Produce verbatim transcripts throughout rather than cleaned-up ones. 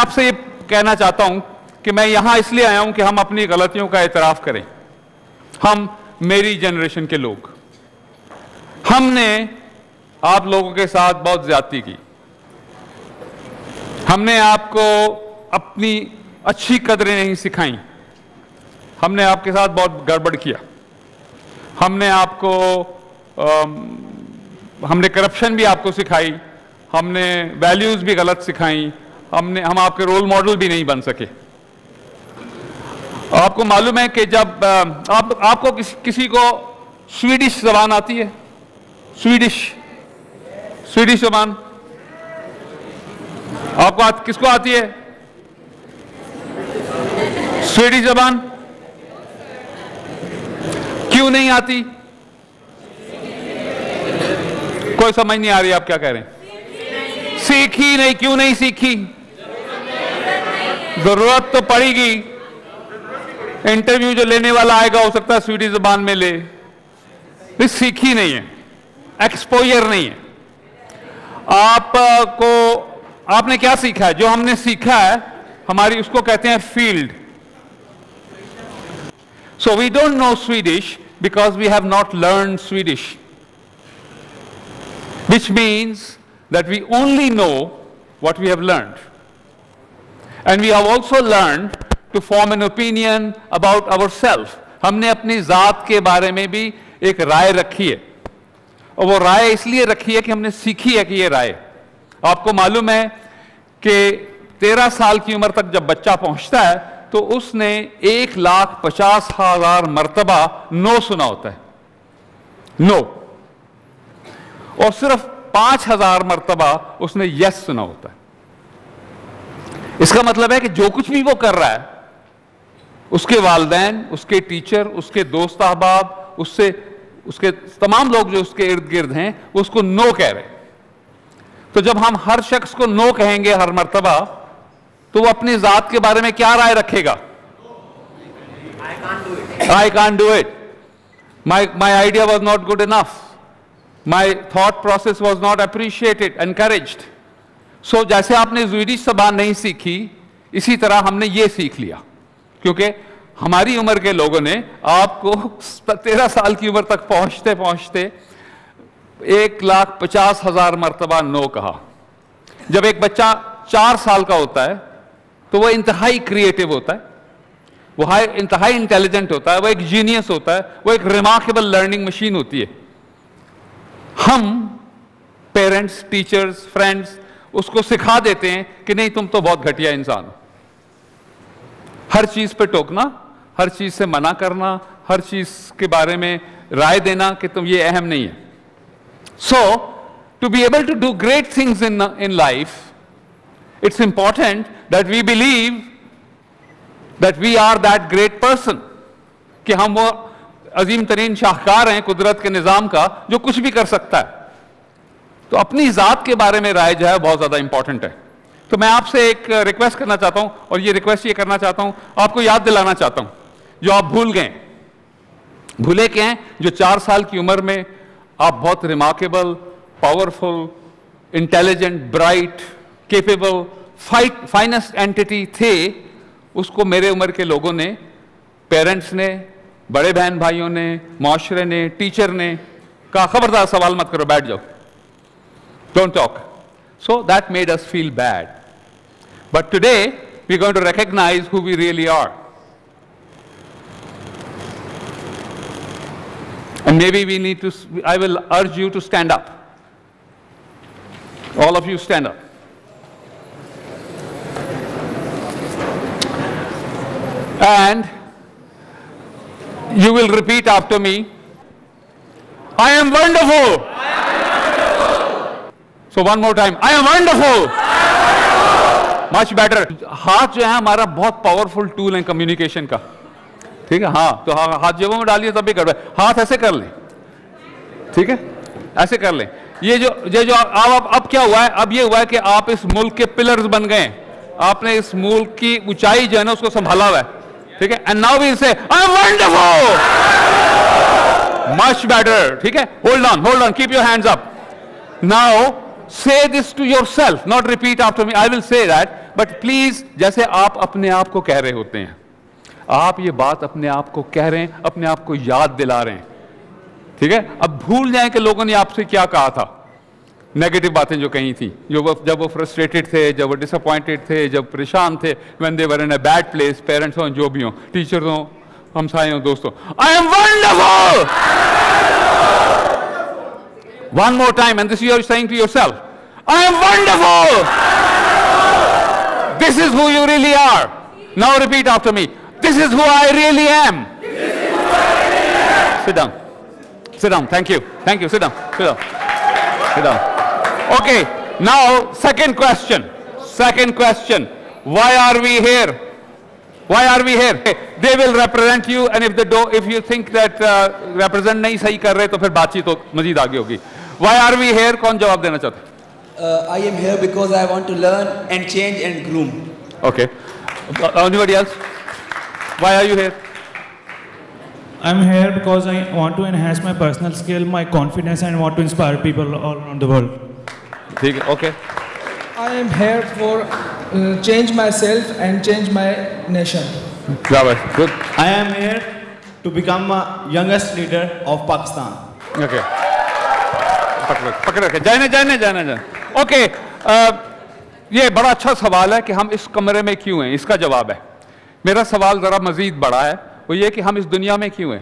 आपसे ये कहना चाहता हूं कि मैं यहां इसलिए आया हूं कि हम अपनी गलतियों का एतराफ करें। हम, मेरी जनरेशन के लोग, हमने आप लोगों के साथ बहुत ज्यादती की। हमने आपको अपनी अच्छी कदरें नहीं सिखाई। हमने आपके साथ बहुत गड़बड़ किया। हमने आपको आम, हमने करप्शन भी आपको सिखाई। हमने वैल्यूज भी गलत सिखाई। हमने हम आपके रोल मॉडल भी नहीं बन सके। आपको मालूम है कि जब आप आपको किस, किसी को स्वीडिश जबान आती है? स्वीडिश स्वीडिश जबान आपको आ, किसको आती है? स्वीडिश जबान क्यों नहीं आती? कोई समझ नहीं आ रही आप क्या कह रहे हैं? सीखी नहीं। क्यों नहीं सीखी? जरूरत तो पड़ेगी। इंटरव्यू जो लेने वाला आएगा हो सकता है स्वीडिश जबान में ले। ये सीखी नहीं है, एक्सपोजर नहीं है। आपको आपने क्या सीखा है? जो हमने सीखा है हमारी, उसको कहते हैं field. So we don't know Swedish because we have not learned Swedish, which means that we only know what we have learned, and we have also learned to form an opinion about ourselves. हमने अपनी जात के बारे में भी एक राय रखी है, और वो राय इसलिए रखी है कि हमने सीखी है कि ये राय। आपको मालूम है कि तेरह साल की उम्र तक जब बच्चा पहुंचता है तो उसने एक लाख पचास हजार मर्तबा नो सुना होता है, नो, और सिर्फ पांच हजार मर्तबा उसने यस सुना होता है। इसका मतलब है कि जो कुछ भी वो कर रहा है, उसके वालिदैन, उसके टीचर, उसके दोस्त अहबाब, उससे उसके तमाम लोग जो उसके इर्द गिर्द हैं, वो उसको नो कह रहे हैं। तो जब हम हर शख्स को नो कहेंगे हर मर्तबा, तो वो अपनी जात के बारे में क्या राय रखेगा? I can't do it. My my idea was not good enough. My thought process was not appreciated, encouraged. So जैसे आपने स्वीडिश जबान नहीं सीखी, इसी तरह हमने ये सीख लिया, क्योंकि हमारी उम्र के लोगों ने आपको तेरह साल की उम्र तक पहुंचते पहुंचते एक लाख पचास हजार मर्तबा नो कहा। जब एक बच्चा चार साल का होता है तो वह इंतहाई क्रिएटिव होता है, वो हाई इंतहाई इंटेलिजेंट होता है, वो एक जीनियस होता है, वो एक रिमार्केबल लर्निंग मशीन होती है। हम पेरेंट्स, टीचर्स, फ्रेंड्स उसको सिखा देते हैं कि नहीं, तुम तो बहुत घटिया इंसान हो। हर चीज पे टोकना, हर चीज से मना करना, हर चीज के बारे में राय देना कि तुम ये अहम नहीं है। So to be able to do great things in in life, it's important that we believe that we are that great person, कि हम वो अजीम तरीन शाहकार हैं कुदरत के निजाम का जो कुछ भी कर सकता है। तो अपनी जात के बारे में राय जो है बहुत ज्यादा इंपॉर्टेंट है। तो मैं आपसे एक रिक्वेस्ट करना चाहता हूं, और ये रिक्वेस्ट ये करना चाहता हूं, आपको याद दिलाना चाहता हूं जो आप भूल गए। भूले क्या हैं? जो चार साल की उम्र में आप बहुत remarkable, powerful, intelligent, bright, capable, fight finest entity थे, उसको मेरे उम्र के लोगों ने, पेरेंट्स ने, बड़े बहन भाइयों ने, माशरे ने, टीचर ने कहा खबरदार सवाल मत करो, बैठ जाओ, don't talk. So that made us feel bad, but today we are going to recognise who we really are, and maybe we need to, I will urge you to stand up, all of you stand up. And you will repeat after me, I am wonderful. I am wonderful. So one more time, I am wonderful. I am wonderful. Much better. हाथ जो है हमारा बहुत powerful tool है communication का, ठीक है? हाँ, तो हाँ, हाथ जेबों में डालिए तब भी कर, हाथ ऐसे कर लें, ठीक है? ऐसे कर लें। ये जो ये जो अब अब अब क्या हुआ है? अब ये हुआ है कि आप इस मुल्क के पिलर्स बन गए। आपने इस मुल्क की ऊंचाई जो है ना उसको संभाला हुआ है, ठीक है? And now we say I am wonderful, much better, ठीक है? Hold on, hold on, keep your hands up. Now say this to yourself, not repeat after me, I will say that, but please जैसे आप अपने आप को कह रहे होते हैं, आप ये बात अपने आप को कह रहे हैं, अपने आप को याद दिला रहे हैं, ठीक है? अब भूल जाएं कि लोगों ने आपसे क्या कहा था, नेगेटिव बातें जो कही थी, जो वो जब वो फ्रस्ट्रेटेड थे, जब वो डिसअपॉइंटेड थे, जब परेशान थे, when they were in a bad place, parents हों, जो भी हों, टीचर्स हों, हमसाए हों, दोस्तों, I am wonderful. One more time, and this you are saying to yourself, I am wonderful, this is who you really are. Now repeat after me, this is who I really am. Sit down, sit down, thank you, thank you, sit down, sit down, sit down. Okay, now second question, second question, why are we here? Why are we here? They will represent you, and if they do, if you think that uh, represent नहीं सही कर रहे तो फिर बातचीत तो मजीद आगे होगी. Why are we here? कौन जवाब देना चाहता है? uh, I am here because I want to learn and change and groom. Okay, anybody else? Why are you here? I'm here because I want to enhance my personal skill, my confidence, and want to inspire people all around the world. Okay. I am here for uh, change myself and change my nation. Good. I am here to become a youngest leader of Pakistan. Okay. पकड़ रखे, जाने जाने जाने जाने. Okay. uh, ये बड़ा अच्छा सवाल है कि हम इस कमरे में क्यों हैं, इसका जवाब है. मेरा सवाल जरा मजीद बड़ा है, वो ये कि हम इस दुनिया में क्यों हैं.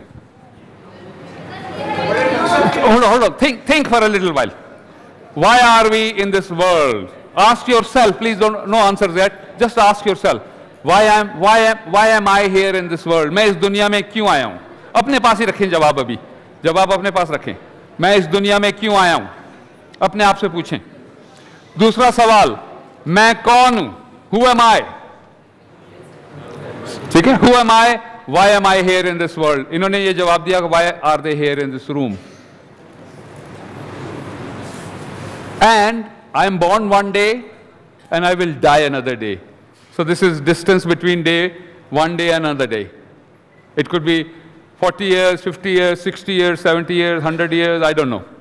Hold on, hold on. Think, think for a little while. Why are we in this world? Ask yourself. Please don't, no answers yet. Just ask yourself. Why am, why am, why am I here in this world? मैं इस दुनिया में क्यों आया हूँ? अपने पास ही रखें जवाब अभी. जवाब अपने पास रखें. मैं इस दुनिया में क्यों आया हूँ? अपने आप से पूछें. दूसरा सवाल, मैं कौन हूँ? Who am I? ठीक है? Who am I? Why am I here in this world? इन्होंने ये जवाब दिया, why are they here in this room? And I am born one day and I will die another day. So this is distance between day, one day and another day. It could be forty years, fifty years, sixty years, seventy years, one hundred years, I don't know.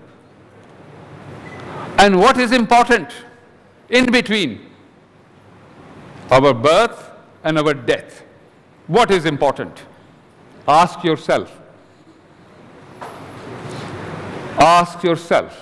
And what is important in between our birth and our death? What is important? Ask yourself. Ask yourself.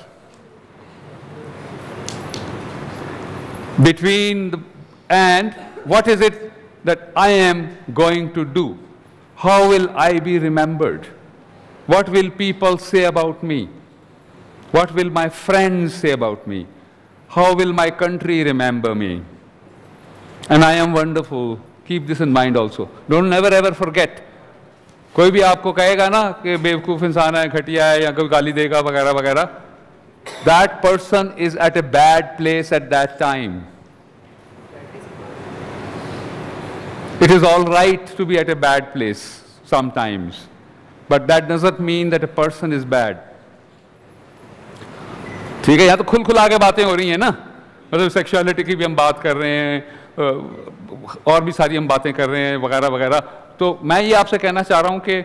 Between the, and what is it that I am going to do? How will I be remembered? What will people say about me? What will my friends say about me? How will my country remember me? And I am wonderful. Keep this in mind also. Don't never ever forget. कोई भी आपको कहेगा ना कि बेवकूफ इंसान है, घटिया है, या कोई गाली देगा वगैरह वगैरह, that person is at a bad place at that time. It is all right to be at a bad place sometimes, but that doesn't mean that a person is bad. ठीक है, यहाँ तो खुल खुला के बातें हो रही हैं ना, मतलब सेक्सुअलिटी की भी हम बात कर रहे हैं, और भी सारी हम बातें कर रहे हैं वगैरह वगैरह. तो मैं ये आपसे कहना चाह रहा हूँ कि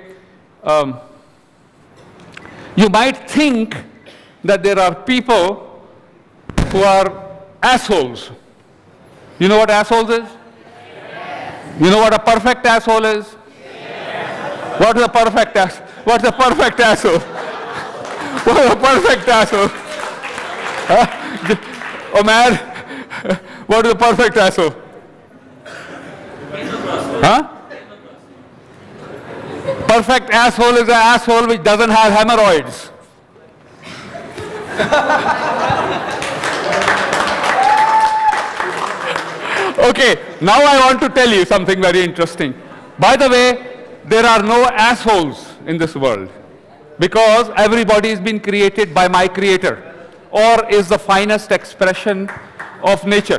you might think that there are people who are assholes. You know what assholes is? You know what a perfect asshole is? What is a perfect ass? What's a perfect asshole? What is a perfect asshole? Huh? Oh man, what is a perfect asshole? Huh? Perfect asshole is an asshole which doesn't have hemorrhoids. Okay, now I want to tell you something very interesting. By the way, there are no assholes in this world, because everybody has been created by my creator, or is the finest expression of nature.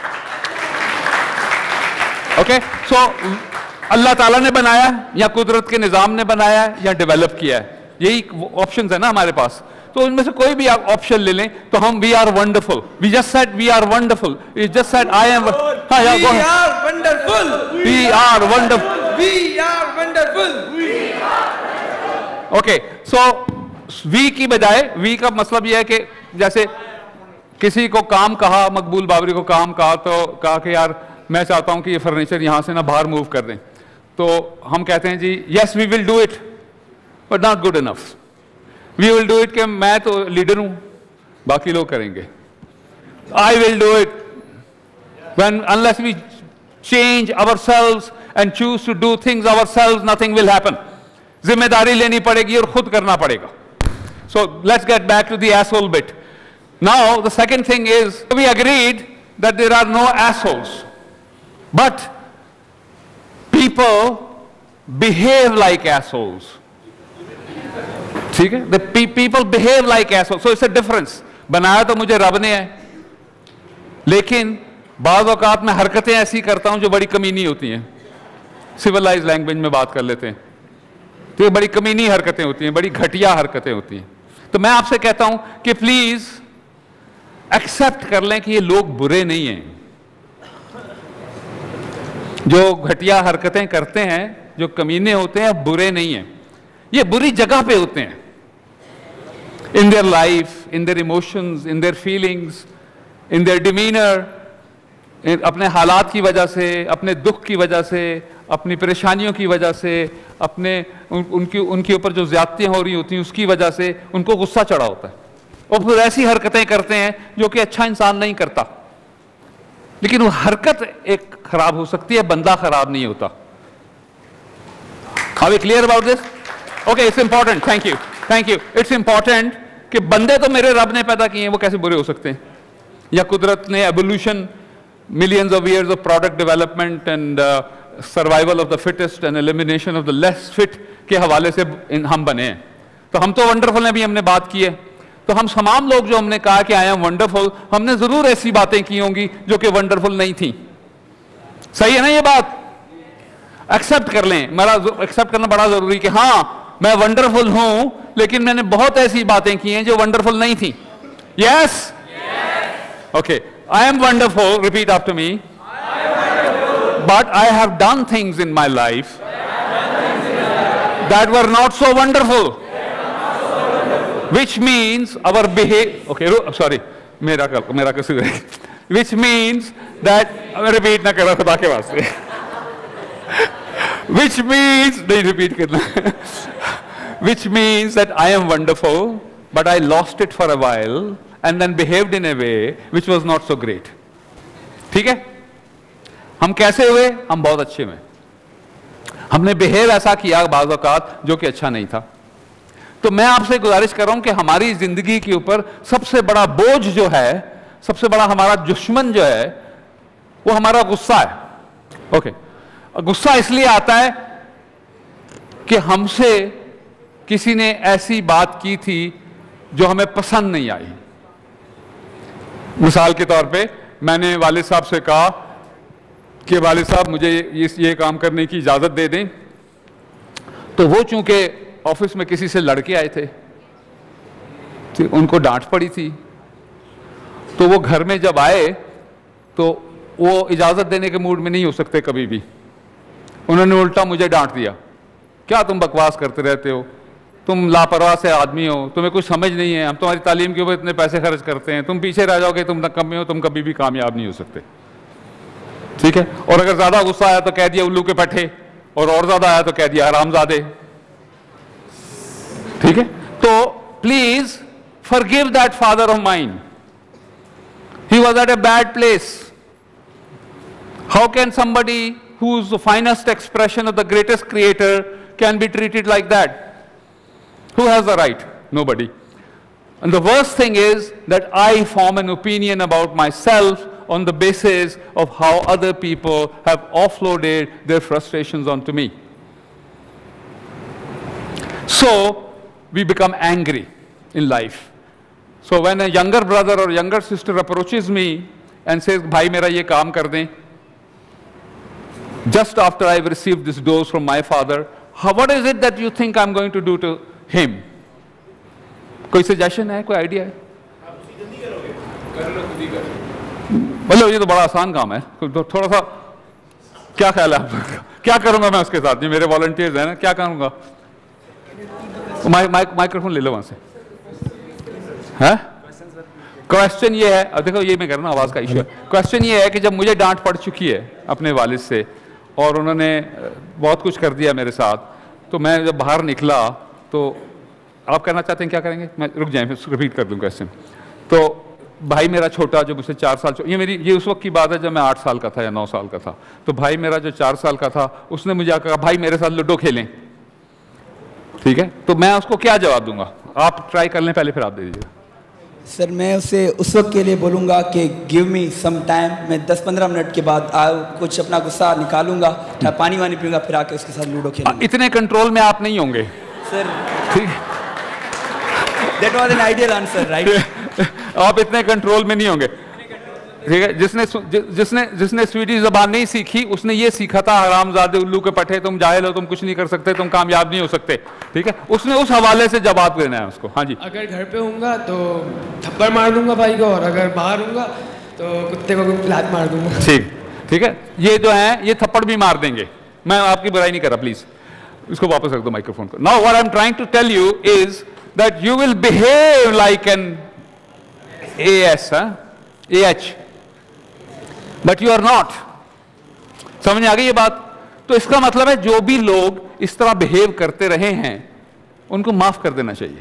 Okay, so अल्लाह ताला ने बनाया, या कुदरत के निज़ाम ने बनाया, या develop किया है, यही ऑप्शंस है ना हमारे पास. तो उनमें से कोई भी आप ऑप्शन ले लें तो हम we are wonderful. We just said we are wonderful. We just said I am. हाँ यार, we are wonderful. We are wonderful. We are wonderful. Okay, so we की बजाय, वी का मतलब यह है कि जैसे किसी को काम कहा, मकबूल बाबरी को काम कहा, तो कहा कि यार मैं चाहता हूं कि ये फर्नीचर यहां से ना बाहर मूव कर दें, तो हम कहते हैं जी yes we will do it but not good enough. We will do it कि मैं तो लीडर हूं, बाकी लोग करेंगे। I will do it when unless we change ourselves and choose to do things ourselves, nothing will happen. जिम्मेदारी लेनी पड़ेगी और खुद करना पड़ेगा। So let's get back to the asshole bit. Now the second thing is we agreed that there are no assholes, but people behave like assholes. ठीक है? The pe people behave like assholes. So it's a difference. बनाया तो मुझे रब ने है, लेकिन बाज़ औक़ात में हरकतें ऐसी करता हूं जो बड़ी कमीनी होती हैं। सिविलाइज लैंग्वेज में बात कर लेते हैं तो ये बड़ी कमीनी हरकतें होती हैं, बड़ी घटिया हरकतें होती हैं। तो मैं आपसे कहता हूं कि प्लीज एक्सेप्ट कर लें कि ये लोग बुरे नहीं हैं। जो घटिया हरकतें करते हैं, जो कमीने होते हैं, बुरे नहीं हैं। ये बुरी जगह पे होते हैं, in their life, in their emotions, in their feelings, in their demeanour, अपने हालात की वजह से, अपने दुख की वजह से, अपनी परेशानियों की वजह से, अपने उन, उनकी उनके ऊपर जो ज्यादतियां हो रही होती हैं उसकी वजह से उनको गुस्सा चढ़ा होता है और फिर ऐसी हरकतें करते हैं जो कि अच्छा इंसान नहीं करता। लेकिन वो हरकत एक खराब हो सकती है, बंदा खराब नहीं होता। Are we clear about this? Okay, it's important. Thank you, thank you. It's important कि बंदे तो मेरे रब ने पैदा किए हैं, वो कैसे बुरे हो सकते हैं? या कुदरत ने evolution, millions of years of product development and uh, survival of the fittest and elimination of the less fit के हवाले से हम बने हैं। तो हम तो वंडरफुल ने भी हमने बात की है। तो हम तमाम लोग जो हमने कहा कि आई एम वंडरफुल, हमने जरूर ऐसी बातें की होंगी जो कि वंडरफुल नहीं थी। सही है ना ये बात? एक्सेप्ट कर लें, मेरा एक्सेप्ट करना बड़ा जरूरी कि हाँ मैं वंडरफुल हूं, लेकिन मैंने बहुत ऐसी बातें की हैं जो वंडरफुल नहीं थी। Yes, okay. I am wonderful, repeat after me. I am wonderful. But I have done things in my life that were not so wonderful. Not so wonderful. Which means our behavior, okay, sorry, मेरा कर, मेरा कसूर है. Which means that, repeat ना करो खुदा के वास्ते. Which means, नहीं repeat करना. Which means that I am wonderful, but I lost it for a while. And then behaved in a way which was not so great. ठीक है? हम कैसे हुए? हम बहुत अच्छे हुए। हमने बिहेव ऐसा किया बाज़ औक़ात जो कि अच्छा नहीं था। तो मैं आपसे गुजारिश कर रहा हूं कि हमारी जिंदगी के ऊपर सबसे बड़ा बोझ जो है, सबसे बड़ा हमारा दुश्मन जो है, वो हमारा गुस्सा है। ओके, गुस्सा इसलिए आता है कि हमसे किसी ने ऐसी बात की थी जो हमें पसंद नहीं आई। मिसाल के तौर पे मैंने वालिद साहब से कहा कि वालिद साहब मुझे ये, ये काम करने की इजाज़त दे दें, तो वो चूंकि ऑफिस में किसी से लड़के आए थे, तो उनको डांट पड़ी थी। तो वो घर में जब आए तो वो इजाज़त देने के मूड में नहीं हो सकते कभी भी। उन्होंने उल्टा मुझे डांट दिया, क्या तुम बकवास करते रहते हो, तुम लापरवाह से आदमी हो, तुम्हें कुछ समझ नहीं है, हम तुम्हारी तालीम के ऊपर इतने पैसे खर्च करते हैं, तुम पीछे रह जाओगे, तुम नकम्मे हो, तुम कभी भी कामयाब नहीं हो सकते। ठीक है? और अगर ज्यादा गुस्सा आया तो कह दिया उल्लू के पट्टे, और और ज्यादा आया तो कह दिया हरामजादे। ठीक है? तो please forgive that father of mine, he was at a bad place. How can somebody who is the finest expression of the greatest creator can be treated like that? Who has the right? Nobody. And the worst thing is that I form an opinion about myself on the basis of how other people have offloaded their frustrations onto me. So we become angry in life. So when a younger brother or younger sister approaches me and says, "Bhai, mera ye kaam kar dein," just after I've received this dose from my father, how, what is it that you think I'm going to do to him? कोई suggestion है, कोई idea है? बोलो, ये तो बड़ा आसान काम है, तो थोड़ा सा क्या ख्याल है आपका? क्या करूंगा मैं उसके साथ? ये मेरे वॉलंटियर्स हैं ना, क्या करूंगा? माइक माइक माइक्रोफोन ले लो वहां से। है क्वेश्चन ये है, अब देखो ये मैं कर रहा हूँ, आवाज का इशू है। क्वेश्चन ये है कि जब मुझे डांट पड़ चुकी है अपने वालिद से और उन्होंने बहुत कुछ कर दिया मेरे साथ, तो मैं जब बाहर निकला, तो आप करना चाहते हैं क्या करेंगे? मैं रुक जाए, फिर रिपीट कर दूँ क्वेश्चन। तो भाई मेरा छोटा जो मुझसे चार साल, ये मेरी ये उस वक्त की बात है जब मैं आठ साल का था या नौ साल का था, तो भाई मेरा जो चार साल का था उसने मुझे आकर कहा भाई मेरे साथ लूडो खेलें, ठीक है? तो मैं उसको क्या जवाब दूंगा? आप ट्राई कर लें पहले, फिर आप दे दीजिएगा। सर मैं उसे उस वक्त के लिए बोलूँगा कि गिव मी सम टाइम, मैं दस पंद्रह मिनट के बाद आ, कुछ अपना गुस्सा निकालूंगा, पानी वानी पीऊंगा, फिर आके उसके साथ लूडो खेलूंगा। इतने कंट्रोल में आप नहीं होंगे सर, ठीक, that was an ideal answer, right? आप इतने कंट्रोल में नहीं होंगे, ठीक है? जिसने जिसने जिसने स्वीटी जबान नहीं सीखी उसने ये सीखा था हरामजादे उल्लू के पट्टे, तुम जाहिल हो, तुम कुछ नहीं कर सकते, तुम कामयाब नहीं हो सकते, ठीक है? उसने उस हवाले से जवाब देना है उसको। हाँ जी। अगर घर पे होऊंगा तो थप्पड़ मार दूंगा भाई को, और अगर बाहर होऊंगा तो कुत्ते को लात मार दूंगा। ठीक ठीक है, ये जो है ये थप्पड़ भी मार देंगे, मैं आपकी बुराई नहीं कर रहा, प्लीज इसको वापस रख दो माइक्रोफोन को। Now what I am trying to tell you is that you will behave like an A S A H, but you are not. समझ में आ गई ये बात? तो इसका मतलब है जो भी लोग इस तरह बिहेव करते रहे हैं उनको माफ कर देना चाहिए,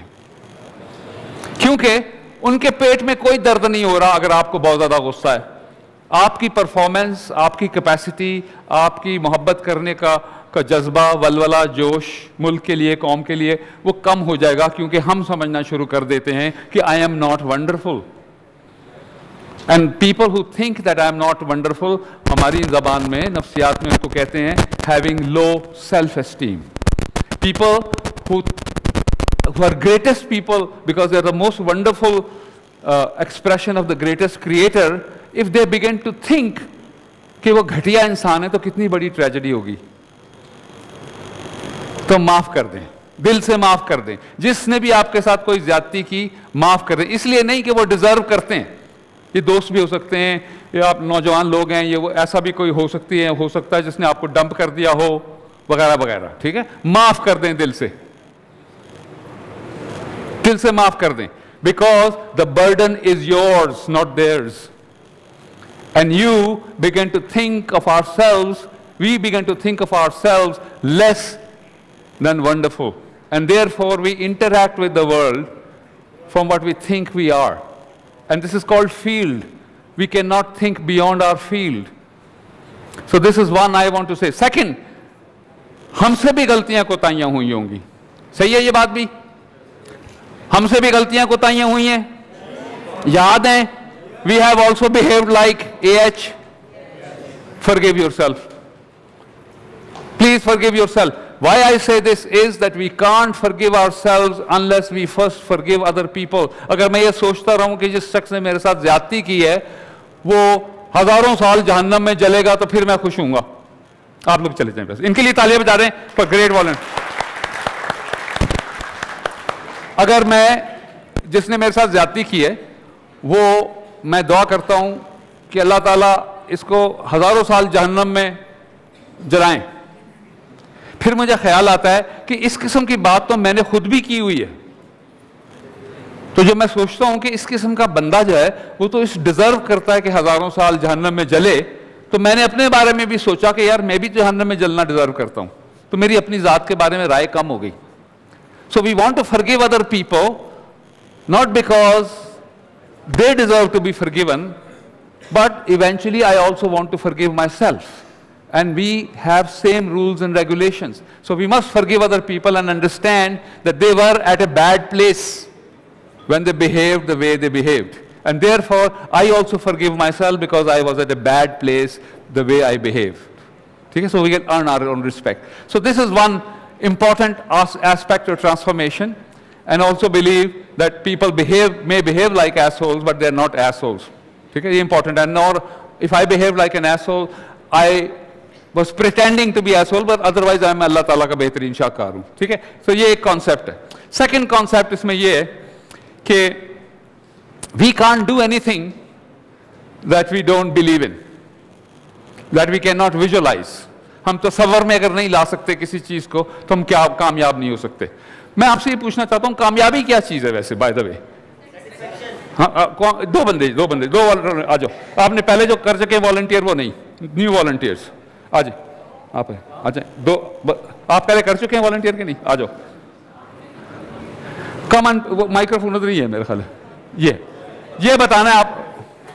क्योंकि उनके पेट में कोई दर्द नहीं हो रहा अगर आपको बहुत ज्यादा गुस्सा है। आपकी परफॉर्मेंस, आपकी कैपेसिटी, आपकी मोहब्बत करने का का जज्बा, वलवला, जोश मुल्क के लिए, कौम के लिए, वो कम हो जाएगा, क्योंकि हम समझना शुरू कर देते हैं कि I am not wonderful. And people who think that I am not wonderful, हमारी जबान में, नफ्सियात में उसको कहते हैं having low self esteem. People who who are greatest people because they are the most wonderful uh, expression of the greatest creator, if they begin to think कि वो घटिया इंसान है तो कितनी बड़ी ट्रेजेडी होगी। तो माफ कर दें, दिल से माफ कर दें। जिसने भी आपके साथ कोई ज्यादती की, माफ कर दें। इसलिए नहीं कि वो डिजर्व करते हैं, ये दोस्त भी हो सकते हैं, या आप नौजवान लोग हैं, ये वो ऐसा भी कोई हो सकती है, हो सकता है जिसने आपको डंप कर दिया हो, वगैरह वगैरह, ठीक है? माफ कर दें दिल से, दिल से माफ कर दें, because the burden is yours not theirs. And you begin to think of ourselves, we begin to think of ourselves less than wonderful, and therefore we interact with the world from what we think we are, and this is called field. We cannot think beyond our field. So this is one I want to say. Second, हमसे भी गलतियां कोताहियां हुई होंगी, सही है ये बात भी? हमसे भी गलतियां कोताहियां हुई हैं, याद हैं? We have also behaved like A H. Forgive yourself. Please forgive yourself. Why I say this is that we can't forgive ourselves unless we first forgive other people. अगर मैं ये सोचता रहूं कि जिस शख्स ने मेरे साथ ज्यादती की है वो हजारों साल जहन्नम में जलेगा, तो फिर मैं खुश हूंगा। आप लोग चले जाएं बस। इनके लिए तालियां बजा दें फॉर ग्रेट वॉलंटियर। अगर मैं, जिसने मेरे साथ ज्यादती की है, वो मैं दुआ करता हूं कि अल्लाह ताला इसको हजारों साल जहन्नम में जलाएं, फिर मुझे ख्याल आता है कि इस किस्म की बात तो मैंने खुद भी की हुई है। तो जो मैं सोचता हूं कि इस किस्म का बंदा जो है वो तो इस डिजर्व करता है कि हजारों साल जहन्नम में जले, तो मैंने अपने बारे में भी सोचा कि यार मैं भी जहन्नम में जलना डिजर्व करता हूं, तो मेरी अपनी जात के बारे में राय कम हो गई। So we want to forgive other people not because they deserve to be forgiven, but eventually I also want to forgive my self, and we have same rules and regulations. So we must forgive other people and understand that they were at a bad place when they behaved the way they behaved, and therefore I also forgive myself because I was at a bad place the way I behaved. Okay? So we can earn our own respect. So this is one important as aspect of transformation, and also believe that people behave may behave like assholes, but they are not assholes. Okay? Important. And nor if I behave like an asshole, I was pretending to be asshole, but otherwise I am Allah Taala का बेहतरीन शाहकार हूँ, ठीक है? तो ये एक concept है। Second concept इसमें ये है कि we can't do anything that we don't believe in, that we cannot visualize. हम तसव्वुर में अगर नहीं ला सकते किसी चीज को, तो हम क्या कामयाब नहीं हो सकते। मैं आपसे ये पूछना चाहता हूँ, कामयाबी क्या चीज है वैसे, बाय द वे? हाँ आ, कौन, दो बंदे दो बंदे दो आ जाओ। आपने पहले जो कर सके वॉलंटियर वो नहीं, न्यू वॉलंटियर्स आ जाए। आप आ जाए दो ब, आप पहले कर चुके हैं वॉलंटियर के नहीं? आ जाओ। कम वो माइक्रोफोन उधर ही है मेरे ख्याल है। ये ये बताना है आप।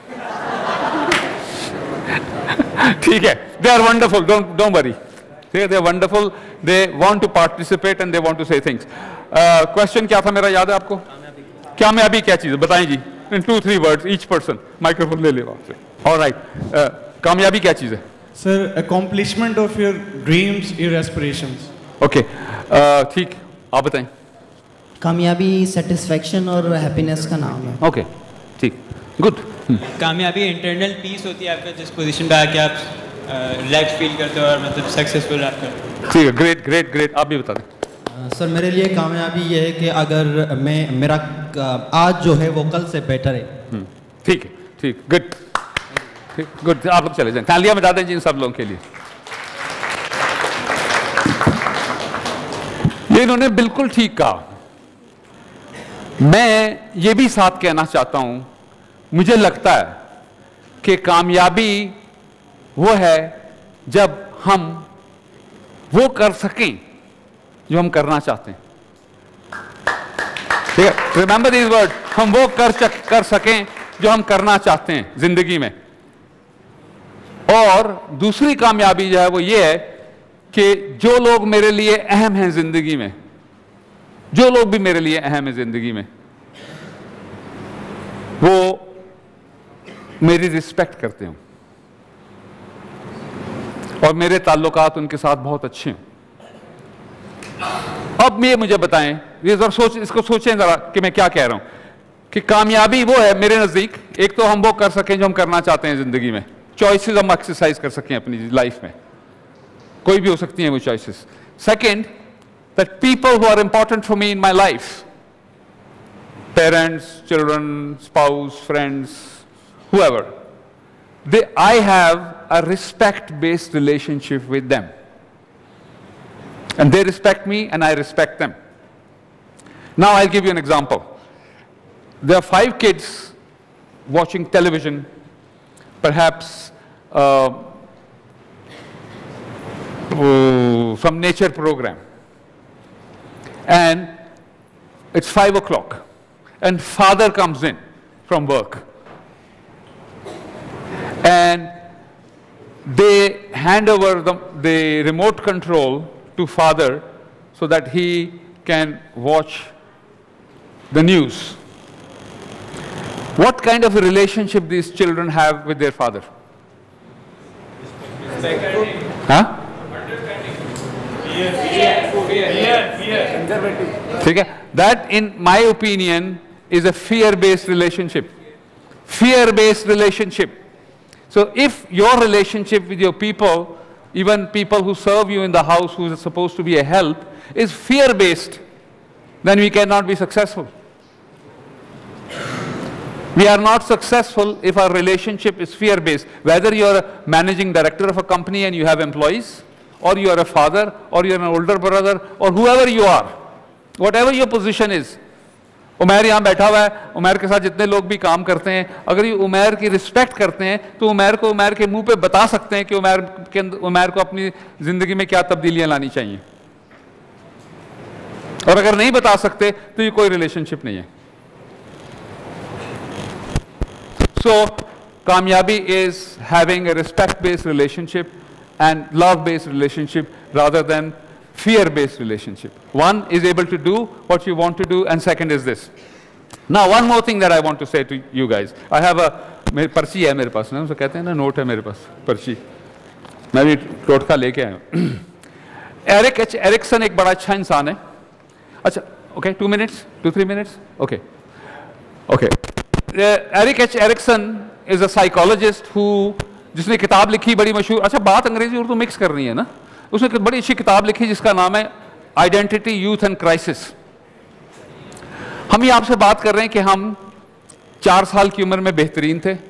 ठीक है, they are wonderful, don't don't worry. ठीक है, they are wonderful, they want to participate and they want to say things. Question क्या था मेरा, याद है आपको? कामयाबी क्या चीज है बताएं जी, in two three words each person. Microphone ले ले आपसे। ऑलराइट, कामयाबी क्या चीज है? Sir, accomplishment of your dreams, your aspirations. Okay, ठीक, आप बताएं। कामयाबी सेटिस्फैक्शन और हैप्पीनेस का नाम है। ओके, ठीक, गुड। कामयाबी इंटरनल पीस होती है आपका, जिस पोजीशन पे आके आप रिलैक्स फील करते हो और मतलब सक्सेसफुल आप करते हो। ठीक है, ग्रेट ग्रेट ग्रेट। आप भी बता दें। सर मेरे लिए कामयाबी ये है कि अगर मैं मेरा आज जो है वो कल से बेटर है। ठीक है, ठीक, गुड, ठीक, गुड। आप लोग चले जाएं, तालियां बजा दें जी इन सब लोगों के लिए। ये इन्होंने बिल्कुल ठीक कहा। मैं ये भी साथ कहना चाहता हूं, मुझे लगता है कि कामयाबी वो है जब हम वो कर सकें जो हम करना चाहते हैं। ठीक है, रिमेंबर दिस वर्ड, हम वो कर कर सकें जो हम करना चाहते हैं जिंदगी में। और दूसरी कामयाबी जो है वो ये है कि जो लोग मेरे लिए अहम हैं जिंदगी में, जो लोग भी मेरे लिए अहम हैं जिंदगी में, वो मेरी रिस्पेक्ट करते हैं और मेरे ताल्लुकात उनके साथ बहुत अच्छे हैं। अब ये मुझे बताएं, ये जरा सोच, इसको सोचें जरा कि मैं क्या कह रहा हूं कि कामयाबी वो है मेरे नजदीक, एक तो हम वो कर सकें जो हम करना चाहते हैं जिंदगी में, चॉइसेस हम एक्सरसाइज कर सकें अपनी लाइफ में, कोई भी हो सकती हैं वो choices. Second, that people who are important for me in my life, parents, children, spouse, friends, whoever, they I have a respect based relationship with them, and they respect me and I respect them. Now I'll give you an example. There are five kids watching television, perhaps uh, some nature program, and it's five o'clock and father comes in from work and they hand over the, the remote control to father so that he can watch the news. What kind of a relationship these children have with their father? Huh? ठीक है, that in my opinion is a fear-based relationship. Fear-based relationship. So if your relationship with your people, even people who serve you in the house, who is supposed to be a help, is fear-based, then we cannot be successful. We are not successful if our relationship is fear-based. Whether you are a managing director of a company and you have employees, or you are a father, or you are an older brother, or whoever you are, whatever your position is. Umair यहाँ बैठा हुआ है, उमैर के साथ जितने लोग भी काम करते हैं, अगर ये उमैर की रिस्पेक्ट करते हैं तो उमैर को उमैर के मुंह पे बता सकते हैं कि उमैर के उमैर को अपनी जिंदगी में क्या तब्दीलियां लानी चाहिए। और अगर नहीं बता सकते तो ये कोई रिलेशनशिप नहीं है। सो कामयाबी is having a respect based relationship and love-based relationship rather than fear-based relationship. One is able to do what you want to do, and second is this. Now, one more thing that I want to say to you guys. I have a मेरी पर्ची है मेरे पास ना, उसे कहते हैं ना note है मेरे पास, पर्ची। मैं भी टोटका लेके आया हूँ। एरिक एच एरिक्सन एक बड़ा अच्छा इंसान है। अच्छा, okay, two minutes, two three minutes, okay, okay. Eric H Erikson is a psychologist who जिसने किताब लिखी बड़ी मशहूर, अच्छा बात अंग्रेजी उर्दू मिक्स कर रही है ना, उसने बड़ी अच्छी किताब लिखी जिसका नाम है आइडेंटिटी, यूथ एंड क्राइसिस। हम ये आपसे बात कर रहे हैं कि हम चार साल की उम्र में बेहतरीन थे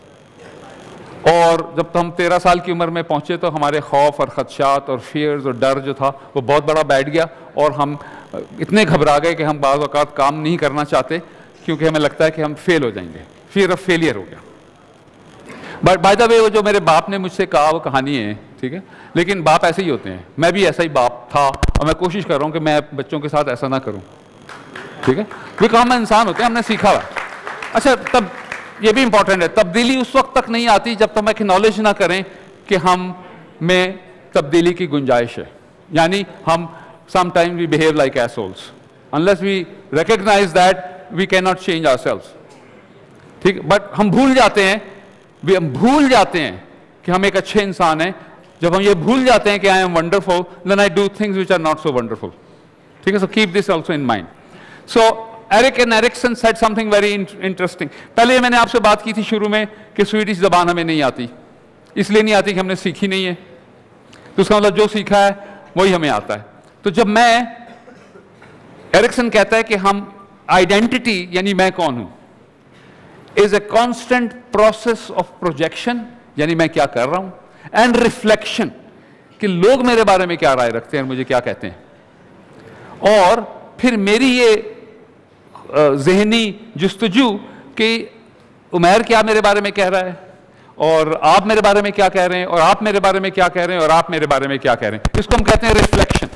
और जब हम तेरह साल की उम्र में पहुंचे तो हमारे खौफ और खदशात और फियर्स और डर जो था वो बहुत बड़ा बैठ गया और हम इतने घबरा गए कि हम बाज़ औक़ात काम नहीं करना चाहते। क्योंकि हमें लगता है कि हम फेल हो जाएंगे, फियर ऑफ फेलियर हो गया। बट बाय द वे वो जो मेरे बाप ने मुझसे कहा वो कहानी है, ठीक है, लेकिन बाप ऐसे ही होते हैं, मैं भी ऐसा ही बाप था और मैं कोशिश कर रहा हूँ कि मैं बच्चों के साथ ऐसा ना करूँ, ठीक है, वे काम में इंसान होते हैं, हमने सीखा हुआ। अच्छा, तब ये भी इंपॉर्टेंट है, तब्दीली उस वक्त तक नहीं आती जब तक हम एक्नॉलेज ना करें कि हम में तब्दीली की गुंजाइश है, यानी हम sometime we behave like assholes, unless we recognise that we can not change ourselves, ठीक, बट हम भूल जाते हैं, वी हम भूल जाते हैं कि हम एक अच्छे इंसान हैं। जब हम ये भूल जाते हैं कि I am wonderful, then I do things which are not so wonderful, ठीक है, so keep this also in mind. So Erik and Erikson said something very interesting. पहले मैंने आपसे बात की थी शुरू में कि स्वीडिश जबान हमें नहीं आती, इसलिए नहीं आती कि हमने सीखी नहीं है, तो उसका मतलब जो सीखा है वही हमें आता है। तो जब मैं, एरिक्सन कहता है कि हम आइडेंटिटी यानी मैं कौन हूं is a constant process of projection, यानी मैं क्या कर रहा हूं, एंड रिफ्लेक्शन कि लोग मेरे बारे में क्या राय रखते हैं, मुझे क्या कहते हैं, और फिर मेरी ये ज़हनी जुस्तजू कि उमैर क्या मेरे बारे में कह रहा है, और आप मेरे बारे में क्या कह रहे हैं, और आप मेरे बारे में क्या कह रहे हैं, और आप मेरे बारे में क्या कह रहे हैं, इसको हम कहते हैं रिफ्लेक्शन।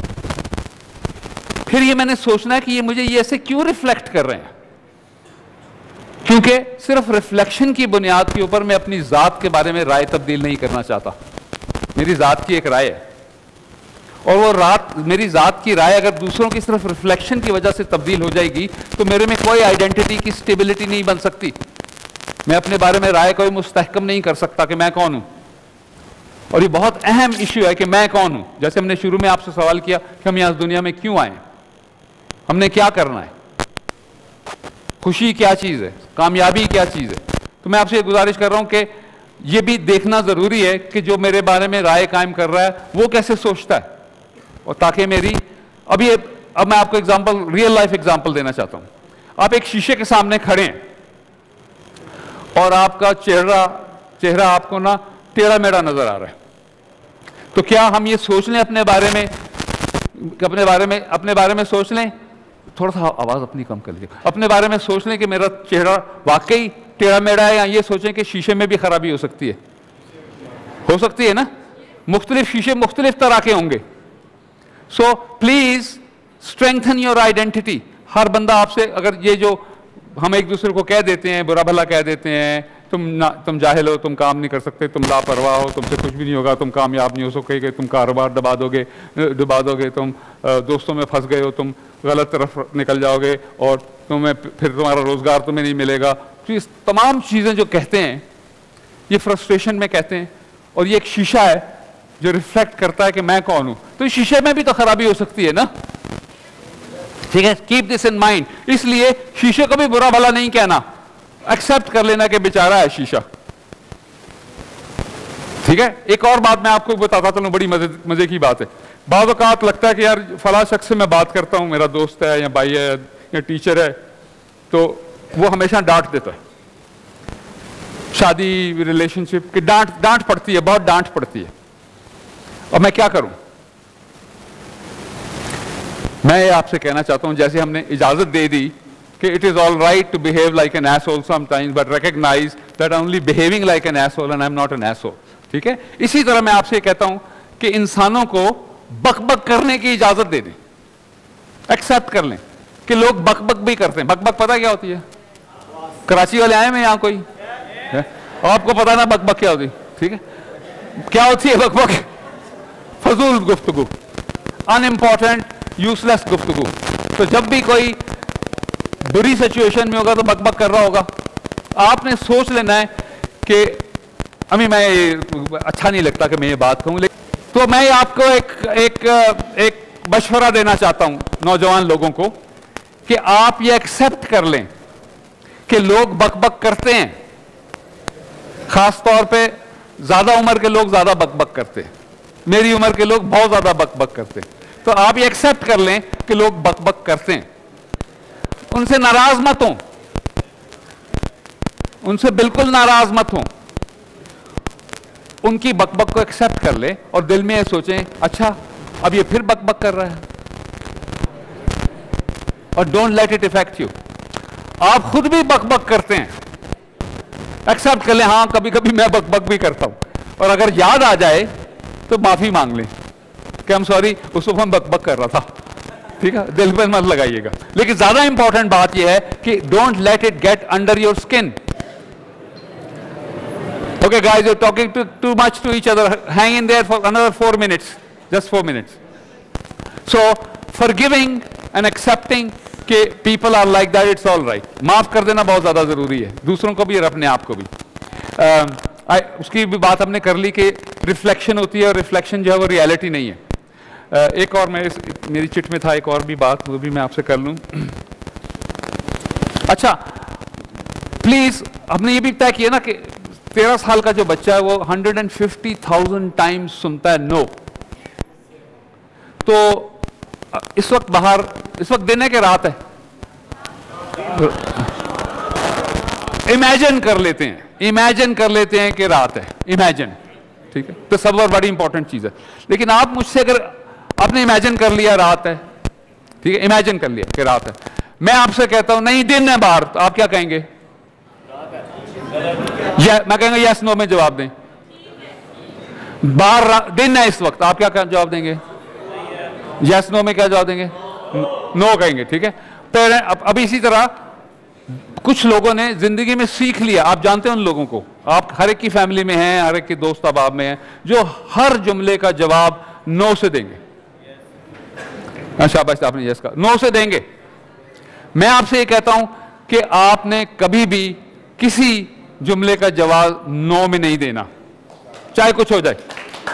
फिर ये मैंने सोचना है कि ये मुझे ये ऐसे क्यों रिफ्लेक्ट कर रहे हैं, क्योंकि सिर्फ रिफ्लेक्शन की बुनियाद के ऊपर मैं अपनी जात के बारे में राय तब्दील नहीं करना चाहता। मेरी जात की एक राय है, और वो रात मेरी जात की राय अगर दूसरों की सिर्फ रिफ्लेक्शन की वजह से तब्दील हो जाएगी तो मेरे में कोई आइडेंटिटी की स्टेबिलिटी नहीं बन सकती। मैं अपने बारे में राय कोई मुस्तहकम नहीं कर सकता कि मैं कौन हूं, और ये बहुत अहम इश्यू है कि मैं कौन हूं। जैसे हमने शुरू में आपसे सवाल किया कि हम यहां दुनिया में क्यों आए, हमने क्या करना है, खुशी क्या चीज है, कामयाबी क्या चीज है। तो मैं आपसे गुजारिश कर रहा हूं कि यह भी देखना जरूरी है कि जो मेरे बारे में राय कायम कर रहा है वो कैसे सोचता है, और ताकि मेरी अभी अब मैं आपको एग्जांपल, रियल लाइफ एग्जांपल देना चाहता हूं। आप एक शीशे के सामने खड़े हैं और आपका चेहरा चेहरा आपको ना टेढ़ा मेढ़ा नजर आ रहा है, तो क्या हम ये सोच लें अपने बारे में अपने बारे में अपने बारे में सोच लें, थोड़ा सा आवाज अपनी कम कर लीजिए, अपने बारे में सोच लें कि मेरा चेहरा वाकई टेढ़ा मेढ़ा है, या ये सोचें कि शीशे में भी खराबी हो सकती है, हो सकती है ना, मुख्तलिफ शीशे मुख्तलिफ तरह के होंगे। So please strengthen your identity. हर बंदा आपसे, अगर ये जो हम एक दूसरे को कह देते हैं, बुरा भला कह देते हैं, तुम ना तुम जाहिल हो, तुम काम नहीं कर सकते, तुम लापरवाह हो, तुमसे कुछ भी नहीं होगा, तुम कामयाब नहीं हो सकोगे, तुम कारोबार दबा दोगे डुबा दोगे, तुम दोस्तों में फंस गए हो, तुम गलत तरफ निकल जाओगे, और तुम्हें फिर तुम्हारा रोजगार तुम्हें नहीं मिलेगा, तो ये तमाम चीज़ें जो कहते हैं ये फ्रस्ट्रेशन में कहते हैं, और ये एक शीशा है जो रिफ्लेक्ट करता है कि मैं कौन हूं। तो इस शीशे में भी तो खराबी हो सकती है ना, ठीक है, कीप दिस इन माइंड। इसलिए शीशे को भी बुरा भला नहीं कहना, एक्सेप्ट कर लेना कि बेचारा है शीशा, ठीक है। एक और बात मैं आपको बताता चलूं, बड़ी मजे मजे की बात है। बाद औक़ात लगता है कि यार फला शख्स से मैं बात करता हूं, मेरा दोस्त है या भाई है या टीचर है, तो वो हमेशा डांट देता है, शादी रिलेशनशिप की डांट डांट पड़ती है, बहुत डांट पड़ती है, और मैं क्या करूं। मैं आपसे कहना चाहता हूं, जैसे हमने इजाजत दे दी कि it is all right to behave like an asshole sometimes, but recognise that only behaving like an asshole and I am not an asshole, ठीक है। इसी तरह मैं आपसे कहता हूं कि इंसानों को बकबक करने की इजाजत दे दें, एक्सेप्ट कर लें कि लोग बकबक भी करते हैं। बकबक पता क्या होती है? कराची वाले आए हैं यहां कोई है? आपको पता ना बकबक क्या होती, ठीक है, क्या होती है बकबक? फजूल गुफ्तगू, अनइम्पॉर्टेंट यूजलेस गुफ्तगू। तो जब भी कोई बुरी सिचुएशन में होगा तो बकबक कर रहा होगा, आपने सोच लेना है कि अभी मैं अच्छा नहीं लगता कि मैं ये बात कहूं, लेकिन तो मैं आपको एक एक एक मशवरा देना चाहता हूं नौजवान लोगों को कि आप ये एक्सेप्ट कर लें कि लोग बकबक करते हैं, खास तौर पे ज्यादा उम्र के लोग ज्यादा बकबक करते हैं, मेरी उम्र के लोग बहुत ज्यादा बकबक करते हैं। तो आप ये एक्सेप्ट कर लें कि लोग बकबक करते हैं, उनसे नाराज मत हो, उनसे बिल्कुल नाराज मत हो, उनकी बकबक को एक्सेप्ट कर ले और दिल में ये सोचें अच्छा अब ये फिर बकबक कर रहा है, और don't let it affect you. आप खुद भी बकबक करते हैं, एक्सेप्ट कर लें, हाँ कभी कभी मैं बकबक भी करता हूं, और अगर याद आ जाए तो माफी मांग लें कि हम सॉरी, उस वक्त हम बकबक कर रहा था, ठीक है, दिल पर मत लगाइएगा। लेकिन ज्यादा इंपॉर्टेंट बात यह है कि don't let it get under your skin. Okay guys, you're talking too, too much to each other. Hang in there for another four minutes. Just four minutes. So, forgiving and accepting कि people are like that, it's all right. माफ कर देना बहुत ज़्यादा ज़रूरी है, दूसरों को भी और अपने आप को भी। uh, उसकी भी बात हमने कर ली कि रिफ्लेक्शन होती है, और रिफ्लेक्शन जो है वो रियलिटी नहीं है। uh, एक और मैं मेरी चिट में था एक और भी बात, वो भी मैं आपसे कर लूँ। अच्छा, प्लीज़ हमने ये भी तय किया ना कि तेरह साल का जो बच्चा है वो hundred and fifty thousand times सुनता है नो। तो इस वक्त बाहर, इस वक्त दिन है कि रात है? इमेजिन कर लेते हैं, इमेजिन कर लेते हैं कि रात है, इमेजिन, ठीक है, तो सब और बड़ी इंपॉर्टेंट चीज है। लेकिन आप मुझसे अगर आपने इमेजिन कर लिया रात है, ठीक है, इमेजिन कर लिया कि रात है, मैं आपसे कहता हूं नहीं दिन है बाहर, तो आप क्या कहेंगे? या, मैं कहूंगा यस नो में जवाब दें। बाहर दिन है इस वक्त, आप क्या जवाब देंगे? यस नो में क्या जवाब देंगे? नो कहेंगे, ठीक है। फिर अब, अब इसी तरह कुछ लोगों ने जिंदगी में सीख लिया, आप जानते हैं उन लोगों को, आप हर एक की फैमिली में हैं, हर एक के दोस्त अहबाब में हैं, जो हर जुमले का जवाब नो से देंगे। अच्छा बस आपने यस कहा, नो से देंगे। मैं आपसे ये कहता हूं कि आपने कभी भी किसी जुमले का जवाब नो में नहीं देना, चाहे कुछ हो जाए,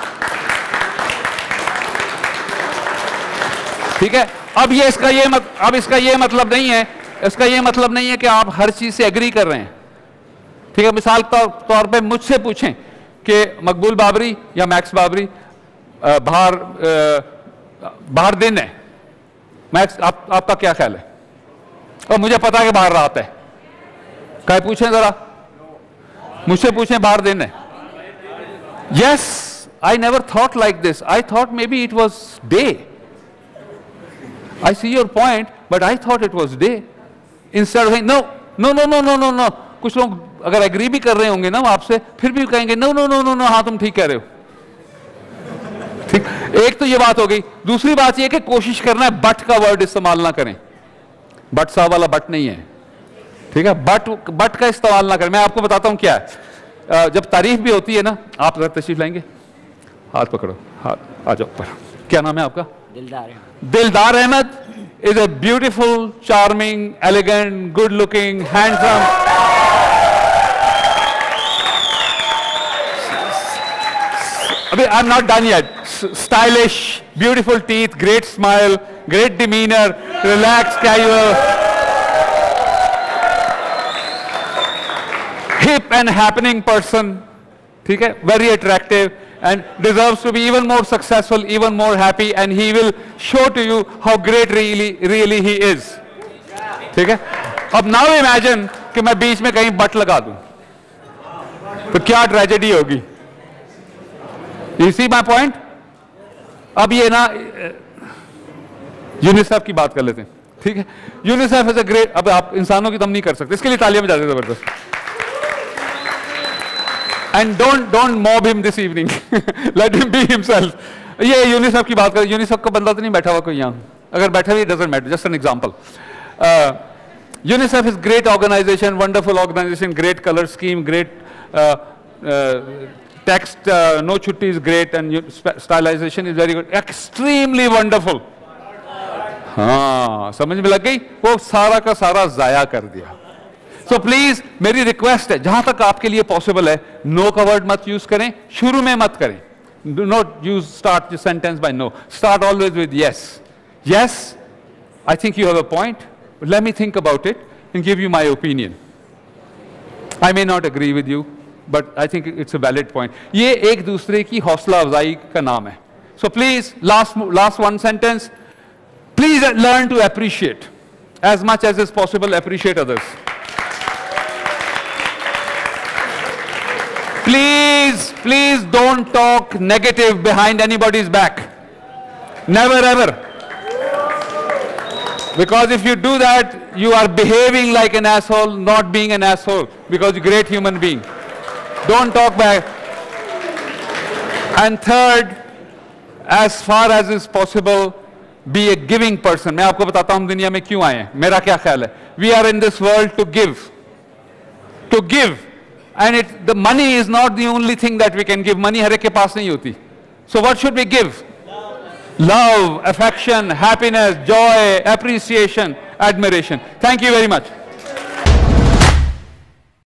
ठीक है। अब ये इसका ये मत, अब इसका ये मतलब नहीं है, इसका ये मतलब नहीं है कि आप हर चीज से एग्री कर रहे हैं, ठीक है। मिसाल तौर तौर पे मुझसे पूछें कि मकबूल बाबरी या मैक्स बाबरी बाहर बाहर दिन है, मैक्स आप, आपका क्या ख्याल है? और मुझे पता है कि बाहर रात है, क्या पूछें जरा, मुझसे पूछें बाहर दिन है। Yes, I never thought like this, I thought maybe it was day. I see your point, but I thought it was day. Instead of no no no no no no no, कुछ लोग अगर agree भी कर रहे होंगे ना आपसे, फिर भी कहेंगे no no no no no, हाँ तुम ठीक कह रहे हो, ठीक। एक तो ये बात हो गई। दूसरी बात ये कि कोशिश करना है बट का वर्ड इस्तेमाल ना करें, बट साहब वाला बट नहीं है, ठीक है। बट बट का इस्तेमाल ना करें। मैं आपको बताता हूं क्या है, जब तारीफ भी होती है ना, आप जरा तशरीफ लाएंगे, हाथ पकड़ो, हाथ आ जाओ ऊपर। क्या नाम है आपका? दिलदार। दिलदार Ahmad is a beautiful, charming, elegant, good-looking, handsome. Abhi, I'm not done yet. S- stylish, beautiful teeth, great smile, great demeanor, relaxed, casual, hip and happening person. ठीक है, very attractive. And deserves to be even more successful, even more happy, and he will show to you how great really, really he is. ठीक है? अब now imagine कि मैं बीच में कहीं but लगा दूं, तो क्या ट्रेजेडी होगी? You see my point? अब ये ना यूनिसेफ की बात कर लेते हैं, ठीक है? यूनिसेफ इज अ ग्रेट, अब आप इंसानों की दम नहीं कर सकते, इसके लिए तालियां बजा दें जबरदस्त। And don't don't mob him this evening. Let him be himself. ये यूनिसेफ की बात करें, यूनिसेफ का बंदा तो नहीं बैठा हुआ कोई यहाँ, अगर बैठा हुआ doesn't matter, just an example. uh, UNICEF is great organization, wonderful organization, great color scheme, great uh, uh, text, uh, no chutti is great, and stylization is very good, extremely wonderful. हाँ समझ में लग गई, वो सारा का सारा जाया कर दिया। So please, मेरी रिक्वेस्ट है, जहां तक आपके लिए पॉसिबल है, नो का वर्ड मत यूज करें, शुरू में मत करें। Do not use start your sentence by no. Start always with yes. Yes, I think you have a point. But let me think about it and give you my opinion. I may not agree with you, but I think it's a valid point. ये एक दूसरे की हौसला अफजाई का नाम है। So please, last last one sentence. Please learn to appreciate as much as is possible. Appreciate others. Please, please don't talk negative behind anybody's back. Never ever. Because if you do that, you are behaving like an asshole, not being an asshole, because you're a great human being. Don't talk back. And third, as far as is possible, be a giving person. मैं आपको बताता हूँ दुनिया में क्यों आए हैं, मेरा क्या ख्याल है. We are in this world to give. To give. And it, the money is not the only thing that we can give. Money हर एक के पास नहीं होती. So what should we give? Love, affection, happiness, joy, appreciation, admiration. Thank you very much.